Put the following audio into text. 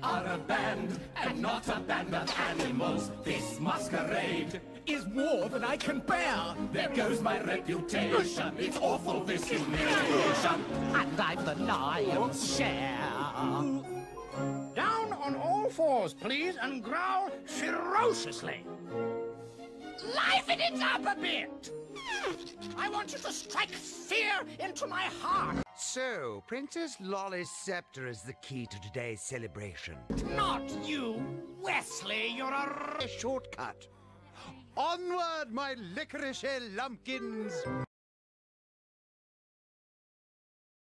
are a band, and not a band of animals. This masquerade is more than I can bear. There goes my reputation. It's awful, this humiliation. And I've the lion's share. Down on all fours, please, and growl ferociously. Liven it up a bit. I want you to strike fear into my heart. So, Princess Lolly's scepter is the key to today's celebration. Not you, Wesley. You're A shortcut. Onward, my licorice lumpkins!